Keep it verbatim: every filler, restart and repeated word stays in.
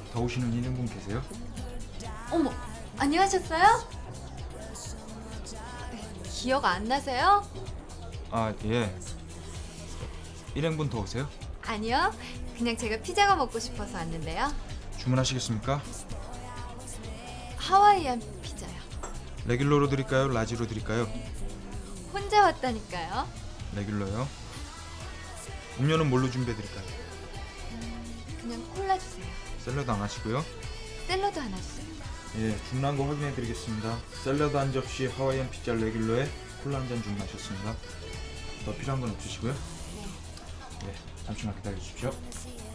더 오시는 일 인분 계세요? 어머, 안녕하셨어요? 기억 안 나세요? 아, 예. 일 인분 더 오세요? 아니요, 그냥 제가 피자가 먹고 싶어서 왔는데요. 주문하시겠습니까? 하와이안 피자요. 레귤러로 드릴까요? 라지로 드릴까요? 혼자 왔다니까요. 레귤러요. 음료는 뭘로 준비해 드릴까요? 그냥 콜라 주세요. 샐러드 안 하시고요. 샐러드 하나 주세요. 예, 주문한 거 확인해 드리겠습니다. 샐러드 한 접시, 하와이안 피자 레귤러에 콜라 한 잔 주문하셨습니다. 더 필요한 건 없으시고요? 네. 예, 잠시만 기다려 주십시오.